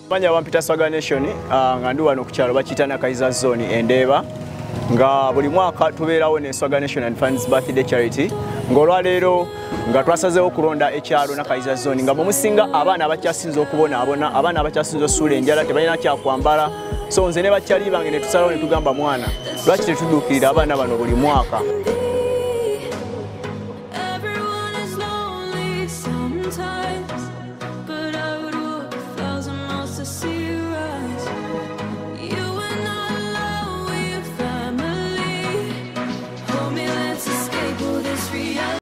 Manya wampita Swagga Nation nga ndi wano ku kyalo bakiyita Nakayiza Zone Endeeba nga buli mwaka tubeerawo ne Swagga Nation and Funds Birthday Charity ng'olwaleero nga twasazeewo okulonda ekyalo Nakayiza Zone nga mumusinga abaana abakyasinza okubonaabona abaana abakyasinza osuula enjala tebalina kyakwambala so nze ne bakyali bange ne tusalawo ne tugamba mwana lwaki tetuduukirira abaana bano buli mwaka